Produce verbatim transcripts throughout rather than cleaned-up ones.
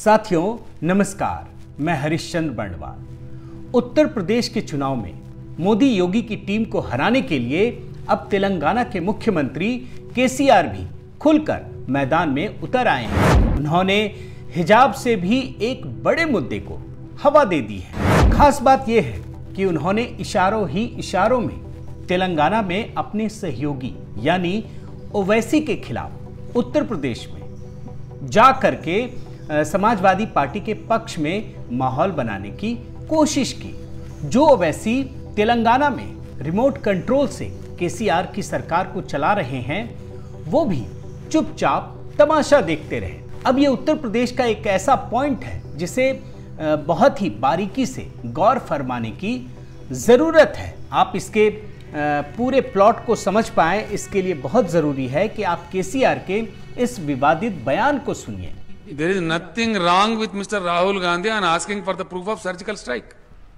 साथियों नमस्कार, मैं हरिश्चंद्र बर्णवाल। उत्तर प्रदेश के चुनाव में मोदी योगी की टीम को हराने के लिए अब तेलंगाना के मुख्यमंत्री केसीआर भी खुलकर मैदान में उतर आए हैं। उन्होंने हिजाब से भी एक बड़े मुद्दे को हवा दे दी है। खास बात यह है कि उन्होंने इशारों ही इशारों में तेलंगाना में अपने सहयोगी यानी ओवैसी के खिलाफ उत्तर प्रदेश में जा करके समाजवादी पार्टी के पक्ष में माहौल बनाने की कोशिश की। जो ओवैसी तेलंगाना में रिमोट कंट्रोल से केसीआर की सरकार को चला रहे हैं, वो भी चुपचाप तमाशा देखते रहे। अब ये उत्तर प्रदेश का एक ऐसा पॉइंट है जिसे बहुत ही बारीकी से गौर फरमाने की जरूरत है। आप इसके पूरे प्लॉट को समझ पाएं, इसके लिए बहुत जरूरी है कि आप केसीआर के इस विवादित बयान को सुनिए। There is nothing wrong with Mister Rahul Gandhi on asking for the proof of surgical strike.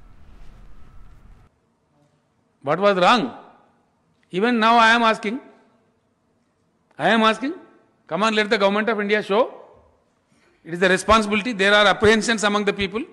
What was wrong? Even now I am asking. I am asking. Come on, let the government of India show. It is the responsibility. There are apprehensions among the people.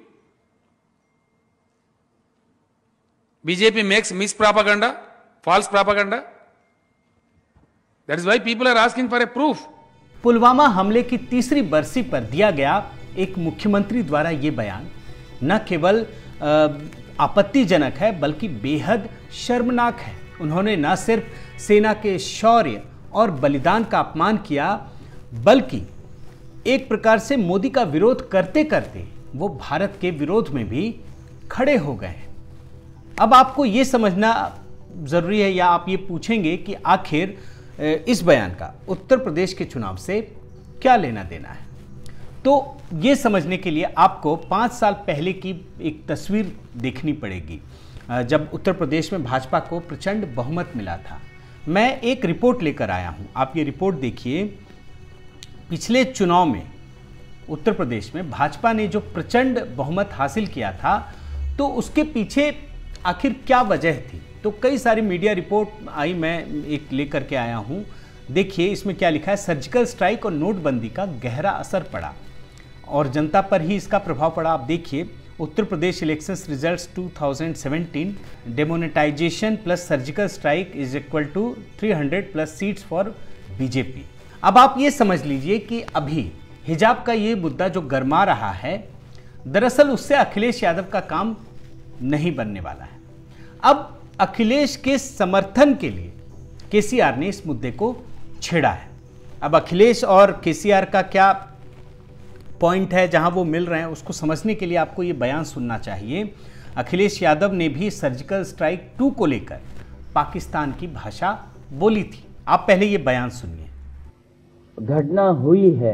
B J P makes mispropaganda, false propaganda. That is why people are asking for a proof. Pulwama हमले की तीसरी बरसी पर दिया गया एक मुख्यमंत्री द्वारा यह बयान न केवल आपत्तिजनक है बल्कि बेहद शर्मनाक है। उन्होंने न सिर्फ सेना के शौर्य और बलिदान का अपमान किया, बल्कि एक प्रकार से मोदी का विरोध करते करते वो भारत के विरोध में भी खड़े हो गए हैं। अब आपको ये समझना जरूरी है, या आप ये पूछेंगे कि आखिर इस बयान का उत्तर प्रदेश के चुनाव से क्या लेना देना है। तो ये समझने के लिए आपको पाँच साल पहले की एक तस्वीर देखनी पड़ेगी, जब उत्तर प्रदेश में भाजपा को प्रचंड बहुमत मिला था। मैं एक रिपोर्ट लेकर आया हूँ, आप ये रिपोर्ट देखिए। पिछले चुनाव में उत्तर प्रदेश में भाजपा ने जो प्रचंड बहुमत हासिल किया था, तो उसके पीछे आखिर क्या वजह थी। तो कई सारी मीडिया रिपोर्ट आई, मैं एक लेकर के आया हूं। देखिए इसमें क्या लिखा है। सर्जिकल स्ट्राइक और नोटबंदी का गहरा असर पड़ा और जनता पर ही इसका प्रभाव पड़ा। आप देखिए, उत्तर प्रदेश इलेक्शंस रिजल्ट्स दो हज़ार सत्रह, demonetisation plus surgical strike is equal to तीन सौ प्लस सीट्स फॉर बीजेपी। अब आप ये समझ लीजिए कि अभी हिजाब का ये मुद्दा जो गरमा रहा है, दरअसल उससे अखिलेश यादव का काम नहीं बनने वाला है। अब अखिलेश के समर्थन के लिए केसीआर ने इस मुद्दे को छेड़ा है। अब अखिलेश और केसीआर का क्या पॉइंट है जहां वो मिल रहे हैं, उसको समझने के लिए आपको ये बयान सुनना चाहिए। अखिलेश यादव ने भी सर्जिकल स्ट्राइक टू को लेकर पाकिस्तान की भाषा बोली थी। आप पहले ये बयान सुनिए। घटना हुई है,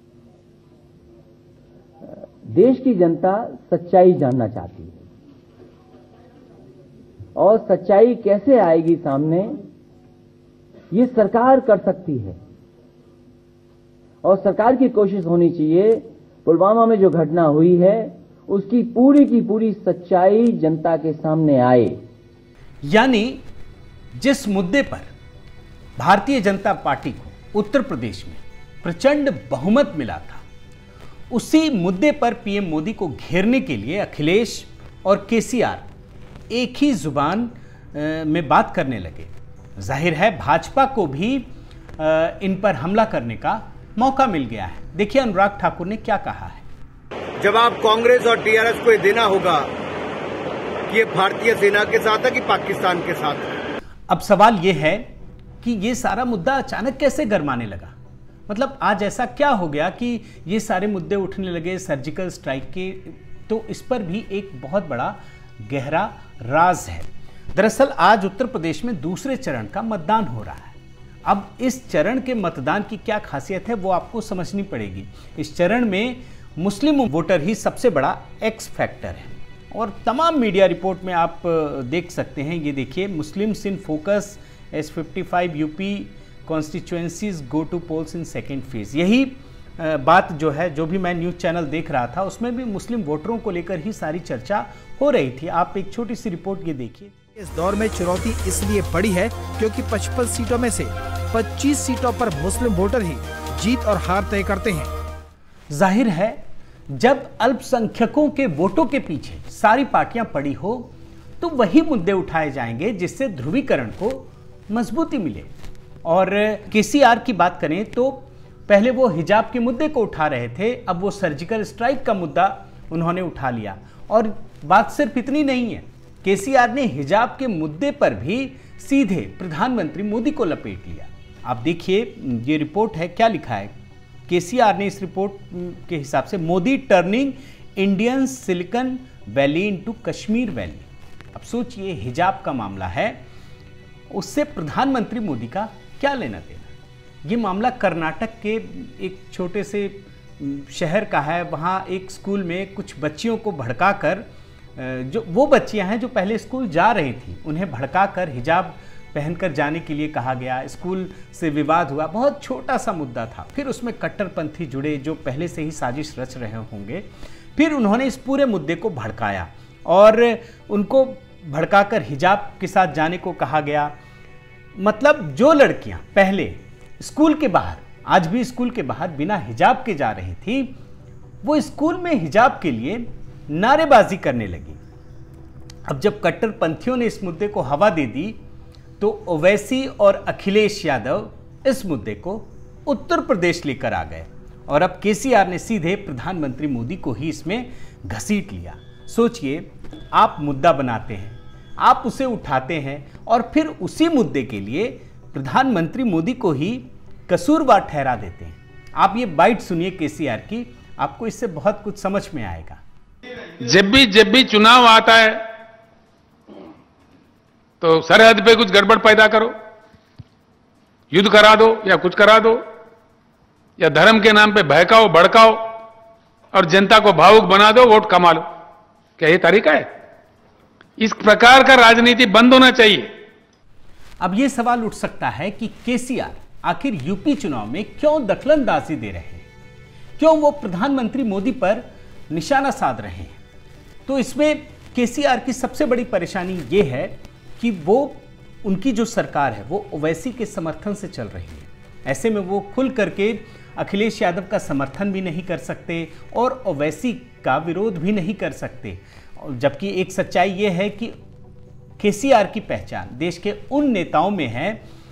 देश की जनता सच्चाई जानना चाहती है, और सच्चाई कैसे आएगी सामने, ये सरकार कर सकती है। और सरकार की कोशिश होनी चाहिए पुलवामा में जो घटना हुई है उसकी पूरी की पूरी सच्चाई जनता के सामने आए। यानी जिस मुद्दे पर भारतीय जनता पार्टी को उत्तर प्रदेश में प्रचंड बहुमत मिला था, उसी मुद्दे पर पीएम मोदी को घेरने के लिए अखिलेश और केसीआर एक ही जुबान में बात करने लगे। जाहिर है भाजपा को भी इन पर हमला करने का मौका मिल गया है। देखिए अनुराग ठाकुर ने क्या कहा है। जब आप कांग्रेस और टीआरएस को ये देना होगा कि ये भारतीय सेना के साथ है कि पाकिस्तान के साथ है। अब सवाल ये है कि ये सारा मुद्दा अचानक कैसे गरमाने लगा। मतलब आज ऐसा क्या हो गया कि ये सारे मुद्दे उठने लगे सर्जिकल स्ट्राइक के। तो इस पर भी एक बहुत बड़ा गहरा राज है। दरअसल आज उत्तर प्रदेश में दूसरे चरण का मतदान हो रहा है। अब इस चरण के मतदान की क्या खासियत है वो आपको समझनी पड़ेगी। इस चरण में मुस्लिम वोटर ही सबसे बड़ा एक्स फैक्टर है, और तमाम मीडिया रिपोर्ट में आप देख सकते हैं। ये देखिए, Muslims in focus as fifty five UP constituencies go to polls in second phase. यही बात जो है, जो भी मैं न्यूज़ चैनल देख रहा था उसमें भी मुस्लिम वोटरों को लेकर ही सारी चर्चा हो रही थी। आप एक छोटी सी रिपोर्ट ये देखिए। इस दौर में चुनौती इसलिए बड़ी है क्योंकि पचपन सीटों में से पच्चीस सीटों पर मुस्लिम वोटर ही जीत और हार तय करते हैं। जाहिर है जब अल्पसंख्यकों के वोटों के पीछे सारी पार्टियां पड़ी हो तो वही मुद्दे उठाए जाएंगे जिससे ध्रुवीकरण को मजबूती मिले। और केसीआर की बात करें तो पहले वो हिजाब के मुद्दे को उठा रहे थे, अब वो सर्जिकल स्ट्राइक का मुद्दा उन्होंने उठा लिया। और बात सिर्फ इतनी नहीं है, केसीआर ने हिजाब के मुद्दे पर भी सीधे प्रधानमंत्री मोदी को लपेट लिया। आप देखिए ये रिपोर्ट है, क्या लिखा है केसीआर ने इस रिपोर्ट के हिसाब से, Modi turning Indian Silicon Valley into Kashmir valley. अब सोचिए, हिजाब का मामला है, उससे प्रधानमंत्री मोदी का क्या लेना देना। ये मामला कर्नाटक के एक छोटे से शहर का है। वहाँ एक स्कूल में कुछ बच्चियों को भड़काकर, जो वो बच्चियां हैं जो पहले स्कूल जा रही थी, उन्हें भड़काकर हिजाब पहनकर जाने के लिए कहा गया। स्कूल से विवाद हुआ, बहुत छोटा सा मुद्दा था। फिर उसमें कट्टरपंथी जुड़े जो पहले से ही साजिश रच रहे होंगे। फिर उन्होंने इस पूरे मुद्दे को भड़काया और उनको भड़काकर हिजाब के साथ जाने को कहा गया। मतलब जो लड़कियां पहले स्कूल के बाहर, आज भी स्कूल के बाहर बिना हिजाब के जा रही थी, वो स्कूल में हिजाब के लिए नारेबाजी करने लगी। अब जब कट्टरपंथियों ने इस मुद्दे को हवा दे दी तो ओवैसी और अखिलेश यादव इस मुद्दे को उत्तर प्रदेश लेकर आ गए और अब केसीआर ने सीधे प्रधानमंत्री मोदी को ही इसमें घसीट लिया। सोचिए, आप मुद्दा बनाते हैं, आप उसे उठाते हैं और फिर उसी मुद्दे के लिए प्रधानमंत्री मोदी को ही कसूरवार ठहरा देते हैं। आप ये बाइट सुनिए केसीआर की, आपको इससे बहुत कुछ समझ में आएगा। जब भी जब भी चुनाव आता है तो सरहद पे कुछ गड़बड़ पैदा करो, युद्ध करा दो या कुछ करा दो, या धर्म के नाम पे बहकाओ भड़काओ और जनता को भावुक बना दो, वोट कमा लो। क्या ये तरीका है? इस प्रकार का राजनीति बंद होना चाहिए। अब यह सवाल उठ सकता है कि केसीआर आखिर यूपी चुनाव में क्यों दखलंदाजी दे रहे हैं, क्यों वो प्रधानमंत्री मोदी पर निशाना साध रहे हैं। तो इसमें केसीआर की सबसे बड़ी परेशानी ये है कि वो, उनकी जो सरकार है वो ओवैसी के समर्थन से चल रही है। ऐसे में वो खुल करके अखिलेश यादव का समर्थन भी नहीं कर सकते और ओवैसी का विरोध भी नहीं कर सकते। जबकि एक सच्चाई ये है कि केसीआर की पहचान देश के उन नेताओं में है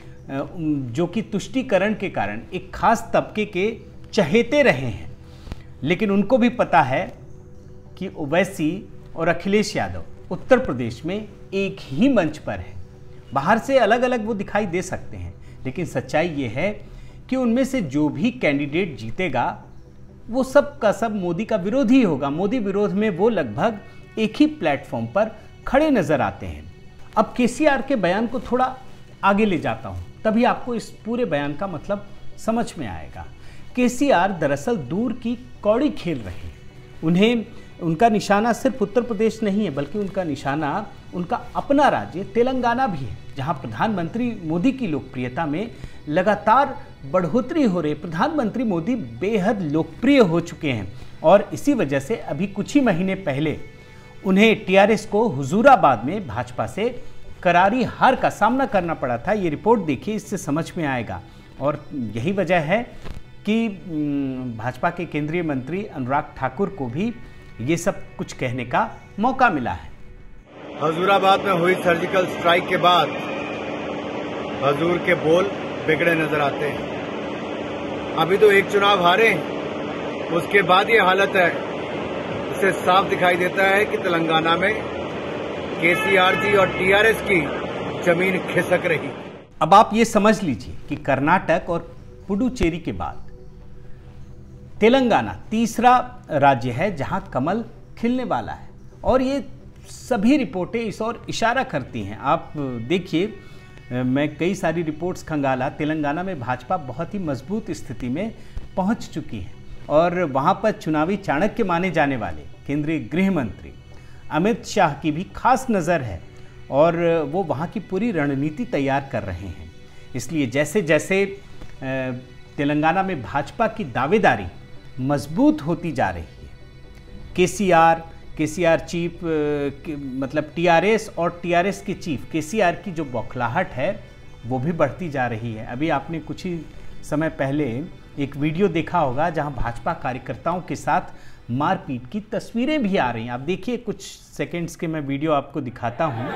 जो कि तुष्टीकरण के कारण एक खास तबके के चहेते रहे हैं, लेकिन उनको भी पता है कि ओवैसी और अखिलेश यादव उत्तर प्रदेश में एक ही मंच पर है। बाहर से अलग अलग वो दिखाई दे सकते हैं, लेकिन सच्चाई ये है कि उनमें से जो भी कैंडिडेट जीतेगा वो सब का सब मोदी का विरोधी होगा। मोदी विरोध में वो लगभग एक ही प्लेटफॉर्म पर खड़े नजर आते हैं। अब केसीआर के बयान को थोड़ा आगे ले जाता हूं, तभी आपको इस पूरे बयान का मतलब समझ में आएगा। केसीआर दरअसल दूर की कौड़ी खेल रहे हैं। उन्हें, उनका निशाना सिर्फ उत्तर प्रदेश नहीं है, बल्कि उनका निशाना उनका अपना राज्य तेलंगाना भी है, जहां प्रधानमंत्री मोदी की लोकप्रियता में लगातार बढ़ोतरी हो रही है। प्रधानमंत्री मोदी बेहद लोकप्रिय हो चुके हैं और इसी वजह से अभी कुछ ही महीने पहले उन्हें टीआरएस को हुजूराबाद में भाजपा से करारी हार का सामना करना पड़ा था। ये रिपोर्ट देखिए, इससे समझ में आएगा। और यही वजह है कि भाजपा के केंद्रीय मंत्री अनुराग ठाकुर को भी ये सब कुछ कहने का मौका मिला है। हुजूराबाद में हुई सर्जिकल स्ट्राइक के बाद हुजूर के बोल बिगड़े नजर आते हैं। अभी तो एक चुनाव हारे, उसके बाद ये हालत है। इससे साफ दिखाई देता है कि तेलंगाना में केसीआर जी और टीआरएस की जमीन खिसक रही। अब आप ये समझ लीजिए कि कर्नाटक और पुडुचेरी के बाद तेलंगाना तीसरा राज्य है जहां कमल खिलने वाला है और ये सभी रिपोर्टें इस ओर इशारा करती हैं। आप देखिए, मैं कई सारी रिपोर्ट्स खंगाला, तेलंगाना में भाजपा बहुत ही मजबूत स्थिति में पहुंच चुकी है और वहां पर चुनावी चाणक्य माने जाने वाले केंद्रीय गृह मंत्री अमित शाह की भी खास नज़र है और वो वहां की पूरी रणनीति तैयार कर रहे हैं। इसलिए जैसे जैसे तेलंगाना में भाजपा की दावेदारी मजबूत होती जा रही है, केसीआर केसीआर चीफ मतलब टीआरएस और टीआरएस के चीफ केसीआर की जो बौखलाहट है वो भी बढ़ती जा रही है। अभी आपने कुछ ही समय पहले एक वीडियो देखा होगा जहां भाजपा कार्यकर्ताओं के साथ मारपीट की तस्वीरें भी आ रही हैं। आप देखिए, कुछ सेकंड्स के मैं वीडियो आपको दिखाता हूं।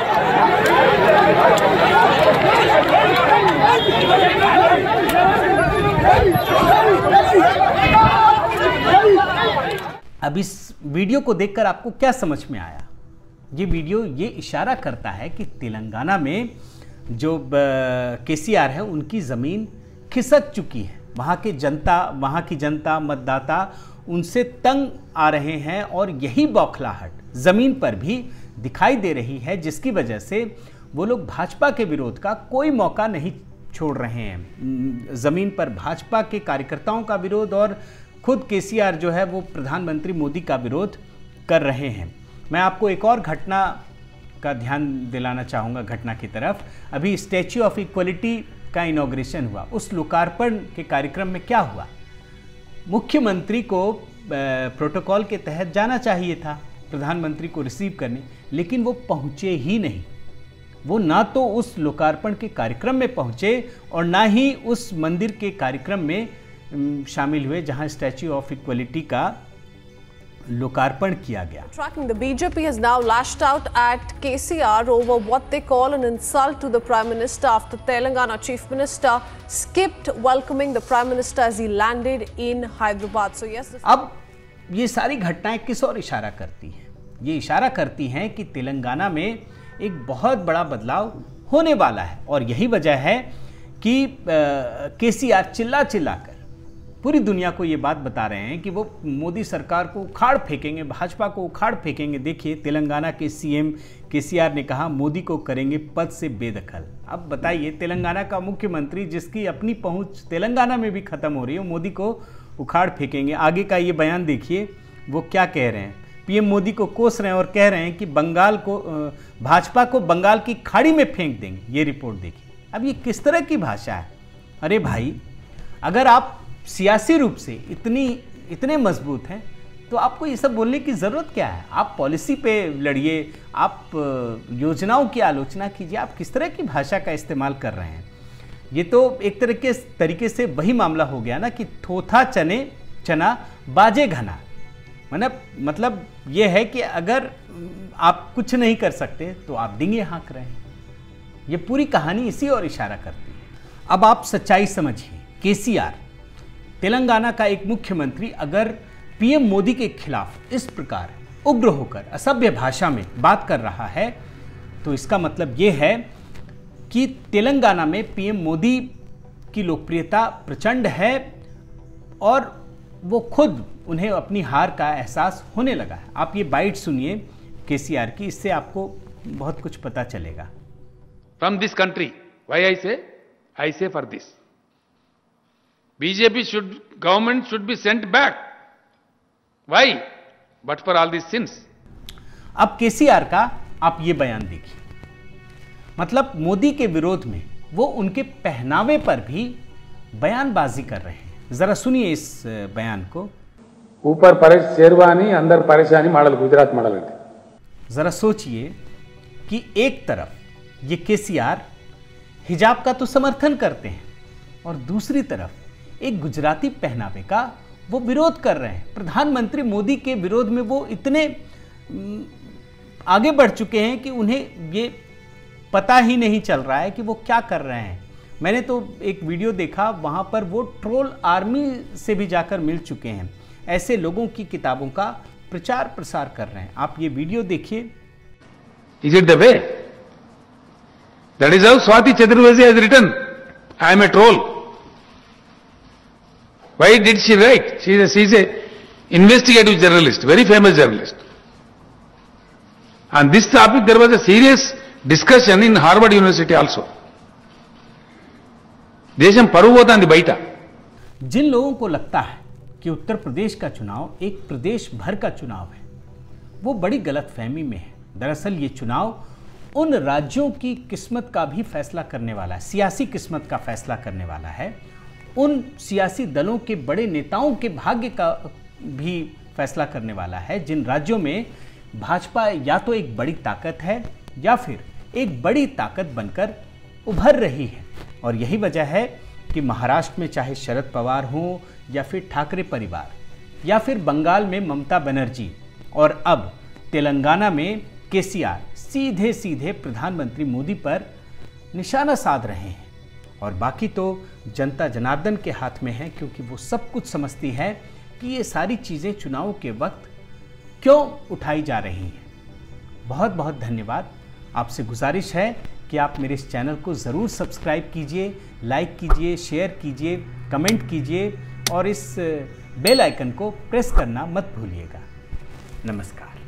अब इस वीडियो को देखकर आपको क्या समझ में आया? ये वीडियो ये इशारा करता है कि तेलंगाना में जो केसीआर है उनकी ज़मीन खिसक चुकी है। वहाँ के जनता वहाँ की जनता मतदाता उनसे तंग आ रहे हैं और यही बौखलाहट ज़मीन पर भी दिखाई दे रही है, जिसकी वजह से वो लोग भाजपा के विरोध का कोई मौका नहीं छोड़ रहे हैं। ज़मीन पर भाजपा के कार्यकर्ताओं का विरोध और खुद केसीआर जो है वो प्रधानमंत्री मोदी का विरोध कर रहे हैं। मैं आपको एक और घटना का ध्यान दिलाना चाहूँगा घटना की तरफ। अभी स्टैच्यू ऑफ इक्वलिटी का इनॉग्रेशन हुआ। उस लोकार्पण के कार्यक्रम में क्या हुआ? मुख्यमंत्री को प्रोटोकॉल के तहत जाना चाहिए था प्रधानमंत्री को रिसीव करने, लेकिन वो पहुँचे ही नहीं। वो ना तो उस लोकार्पण के कार्यक्रम में पहुँचे और ना ही उस मंदिर के कार्यक्रम में शामिल हुए जहां स्टैच्यू ऑफ इक्वलिटी का लोकार्पण किया गया। Tracking, the B J P has now lashed out at K C R over what they call an insult to the Prime Minister after Telangana Chief Minister skipped welcoming the Prime Minister as he landed in Hyderabad. So yes, this... अब ये सारी घटनाएं किस ओर इशारा करती हैं? ये इशारा करती हैं कि तेलंगाना में एक बहुत बड़ा बदलाव होने वाला है और यही वजह है कि केसीआर चिल्ला चिल्लाकर पूरी दुनिया को ये बात बता रहे हैं कि वो मोदी सरकार को उखाड़ फेंकेंगे, भाजपा को उखाड़ फेंकेंगे। देखिए, तेलंगाना के सीएम केसीआर ने कहा मोदी को करेंगे पद से बेदखल। अब बताइए, तेलंगाना का मुख्यमंत्री जिसकी अपनी पहुंच तेलंगाना में भी खत्म हो रही है, मोदी को उखाड़ फेंकेंगे। आगे का ये बयान देखिए, वो क्या कह रहे हैं। पीएम मोदी को कोस रहे हैं और कह रहे हैं कि बंगाल को भाजपा को बंगाल की खाड़ी में फेंक देंगे। ये रिपोर्ट देखिए। अब ये किस तरह की भाषा है? अरे भाई, अगर आप सियासी रूप से इतनी इतने मजबूत हैं तो आपको ये सब बोलने की ज़रूरत क्या है? आप पॉलिसी पे लड़िए, आप योजनाओं की आलोचना कीजिए। आप किस तरह की भाषा का इस्तेमाल कर रहे हैं? ये तो एक तरह के तरीके से वही मामला हो गया ना कि थोथा चने चना बाजे घना। मतलब मतलब ये है कि अगर आप कुछ नहीं कर सकते तो आप डिंगे हाँक रहे हैं। ये पूरी कहानी इसी ओर इशारा करती है। अब आप सच्चाई समझिए। केसीआर तेलंगाना का एक मुख्यमंत्री अगर पीएम मोदी के खिलाफ इस प्रकार उग्र होकर असभ्य भाषा में बात कर रहा है तो इसका मतलब ये है कि तेलंगाना में पीएम मोदी की लोकप्रियता प्रचंड है और वो खुद उन्हें अपनी हार का एहसास होने लगा है। आप ये बाइट सुनिए केसीआर की, इससे आपको बहुत कुछ पता चलेगा। From this country, why I say I say for this, B J P should, government should be sent back. Why? But for all these sins. अब केसीआर का आप ये बयान देखिए। मतलब मोदी के विरोध में वो उनके पहनावे पर भी बयानबाजी कर रहे हैं। जरा सुनिए इस बयान को। ऊपर परेश शेरवानी, अंदर परेशानी मॉडल, गुजरात मॉडल। जरा सोचिए कि एक तरफ ये केसीआर हिजाब का तो समर्थन करते हैं और दूसरी तरफ एक गुजराती पहनावे का वो विरोध कर रहे हैं। प्रधानमंत्री मोदी के विरोध में वो इतने आगे बढ़ चुके हैं कि उन्हें ये पता ही नहीं चल रहा है कि वो क्या कर रहे हैं। मैंने तो एक वीडियो देखा, वहां पर वो ट्रोल आर्मी से भी जाकर मिल चुके हैं। ऐसे लोगों की किताबों का प्रचार प्रसार कर रहे हैं। आप ये वीडियो देखिए। Is it the way? That is how Swati Chaturvedi has written, I am a troll. Why did she write? She is a, she is a investigative journalist, very famous journalist. On this topic, there was a serious discussion in Harvard University also. Desam परुव होता है बैठा। जिन लोगों को लगता है कि उत्तर प्रदेश का चुनाव एक प्रदेश भर का चुनाव है, वो बड़ी गलतफहमी में है। दरअसल ये चुनाव उन राज्यों की किस्मत का भी फैसला करने वाला है, सियासी किस्मत का फैसला करने वाला है। उन सियासी दलों के बड़े नेताओं के भाग्य का भी फैसला करने वाला है जिन राज्यों में भाजपा या तो एक बड़ी ताकत है या फिर एक बड़ी ताकत बनकर उभर रही है। और यही वजह है कि महाराष्ट्र में चाहे शरद पवार हो या फिर ठाकरे परिवार, या फिर बंगाल में ममता बनर्जी और अब तेलंगाना में केसीआर सीधे सीधे प्रधानमंत्री मोदी पर निशाना साध रहे हैं। और बाकी तो जनता जनार्दन के हाथ में है, क्योंकि वो सब कुछ समझती है कि ये सारी चीज़ें चुनाव के वक्त क्यों उठाई जा रही हैं। बहुत बहुत धन्यवाद। आपसे गुजारिश है कि आप मेरे इस चैनल को ज़रूर सब्सक्राइब कीजिए, लाइक कीजिए, शेयर कीजिए, कमेंट कीजिए और इस बेल आइकन को प्रेस करना मत भूलिएगा। नमस्कार।